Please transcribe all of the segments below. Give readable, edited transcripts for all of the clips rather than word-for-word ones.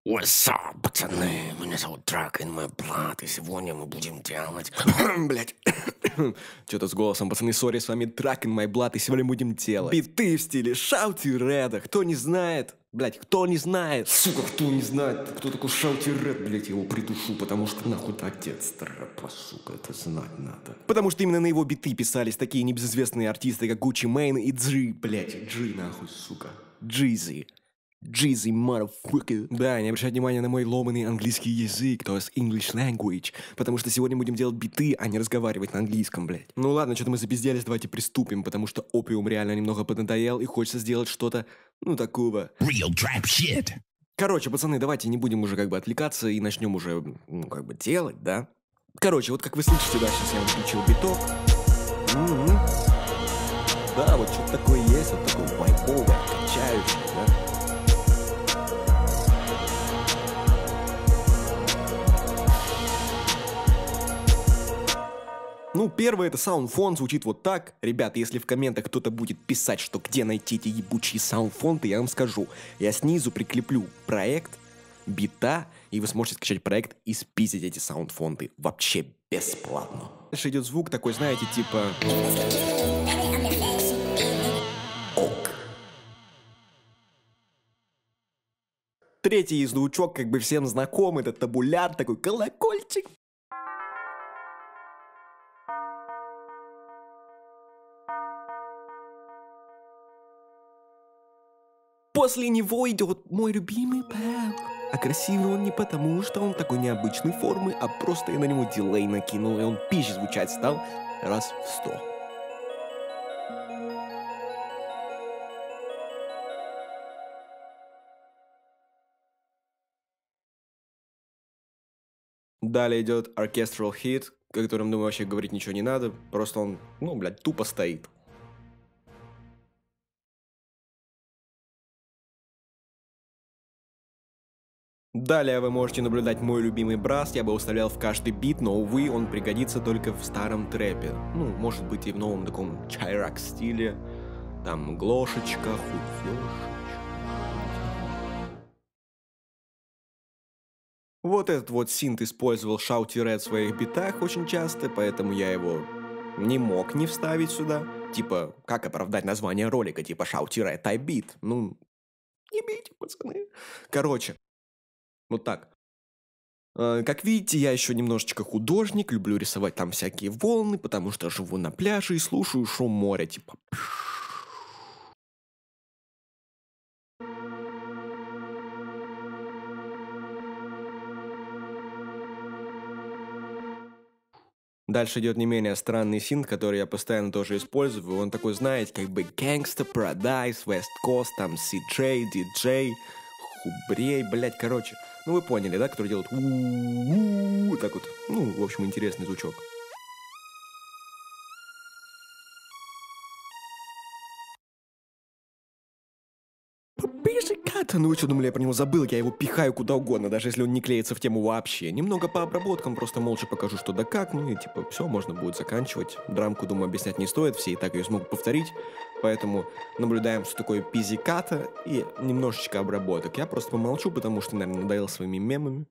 What's up, пацаны? Меня зовут Truck in my blood, и сегодня мы будем делать... Блять. Что-то с голосом, пацаны, сори, с вами Truck in my blood, и сегодня будем делать биты в стиле Shouty Red. Кто не знает? Блять, кто не знает? Сука, кто не знает, кто такой Shouty Red, блять, я его придушу, потому что нахуй отец трэпа, сука, это знать надо. Потому что именно на его биты писались такие небезызвестные артисты, как Gucci Mane и Джи, блять, Джи нахуй, сука. Джизи. Jeezy, motherfucker. Да, не обращать внимания на мой ломаный английский язык, то есть English language, потому что сегодня будем делать биты, а не разговаривать на английском, блядь. Ну ладно, что-то мы запизделись, давайте приступим, потому что опиум реально немного поднадоел и хочется сделать что-то, ну, такого. Real trap shit. Короче, пацаны, давайте не будем уже как бы отвлекаться и начнем уже, ну, как бы делать, да? Короче, вот как вы слышите, да, сейчас я вам включил биток. Да, вот что-то такое есть, вот такое вайбовое, качающее, да? Ну, первое, это саундфон, звучит вот так. Ребята, если в комментах кто-то будет писать, что где найти эти ебучие саундфонты, я вам скажу. Я снизу прикреплю проект, бита, и вы сможете скачать проект и спиздить эти саундфонты вообще бесплатно. Дальше идет звук такой, знаете, типа... Ок. Третий звучок, как бы всем знакомый, это табуляр, такой колокольчик. После него идет мой любимый пэк. А красивый он не потому, что он такой необычной формы, а просто я на него дилей накинул, и он пизже звучать стал раз в 100. Далее идет Orchestral Hit, о котором, думаю, вообще говорить ничего не надо, просто он, ну, блядь, тупо стоит. Далее вы можете наблюдать мой любимый брас, я бы уставлял в каждый бит, но, увы, он пригодится только в старом трэпе. Ну, может быть и в новом таком чайрак стиле, там глошечка, хуёшечка. Вот этот вот синт использовал Shouty Red в своих битах очень часто, поэтому я его не мог не вставить сюда. Типа, как оправдать название ролика, типа Shouty Red Type Beat? Ну, не бейте, пацаны. Короче, вот так. Как видите, я еще немножечко художник, люблю рисовать там всякие волны, потому что живу на пляже и слушаю шум моря, типа... Дальше идет не менее странный синт, который я постоянно тоже использую. Он такой, знаете, как бы Gangsta, Paradise, West Coast, там CJ, DJ, Хубрей, блять, короче. Ну вы поняли, да, который делает так вот. Ну, в общем, интересный звучок. Пижиката, ну вы что думали, я про него забыл, я его пихаю куда угодно, даже если он не клеится в тему вообще. Немного по обработкам, просто молча покажу, что да как, ну и типа все, можно будет заканчивать. Драмку, думаю, объяснять не стоит, все и так ее смогут повторить, поэтому наблюдаем, что такое пизиката и немножечко обработок. Я просто помолчу, потому что, наверное, надоел своими мемами.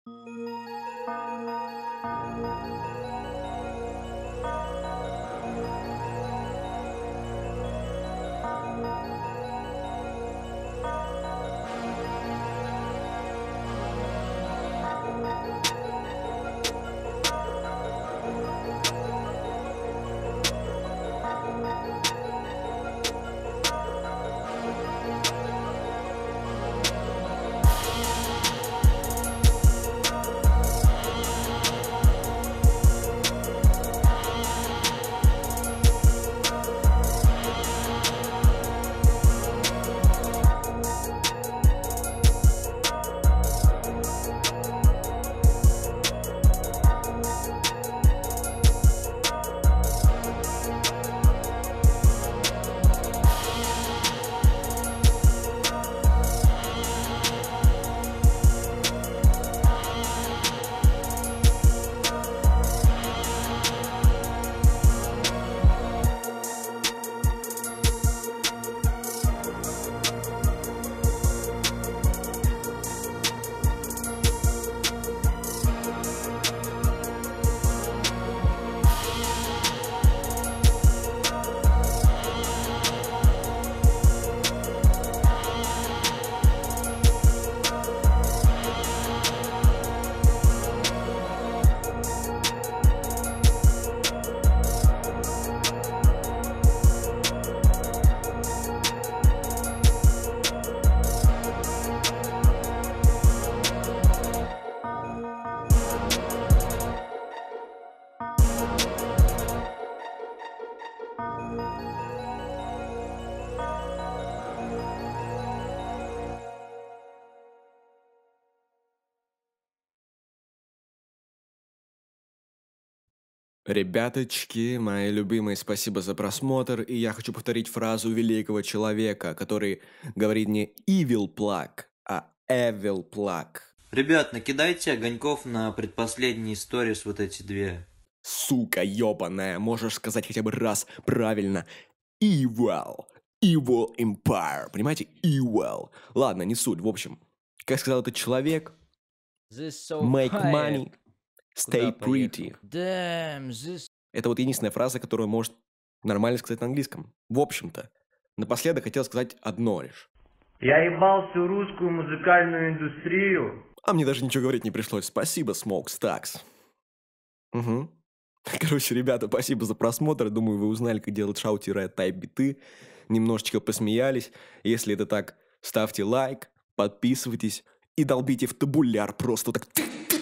Ребяточки, мои любимые, спасибо за просмотр, и я хочу повторить фразу великого человека, который говорит не evil plug, а evil plug. Ребят, накидайте огоньков на предпоследние сторис вот эти две. Сука ёбаная, можешь сказать хотя бы раз правильно. Evil. Evil Empire. Понимаете? Evil. Ладно, не суть. В общем, как сказал этот человек, make money, stay pretty. Это вот единственная фраза, которую может нормально сказать на английском. В общем-то, напоследок хотел сказать одно лишь. Я ебал всю русскую музыкальную индустрию. А мне даже ничего говорить не пришлось. Спасибо, Smoke Stacks. Угу. Короче, ребята, спасибо за просмотр. Думаю, вы узнали, как делать шаути-рэд-тайп биты. Немножечко посмеялись. Если это так, ставьте лайк, подписывайтесь и долбите в табуляр просто так.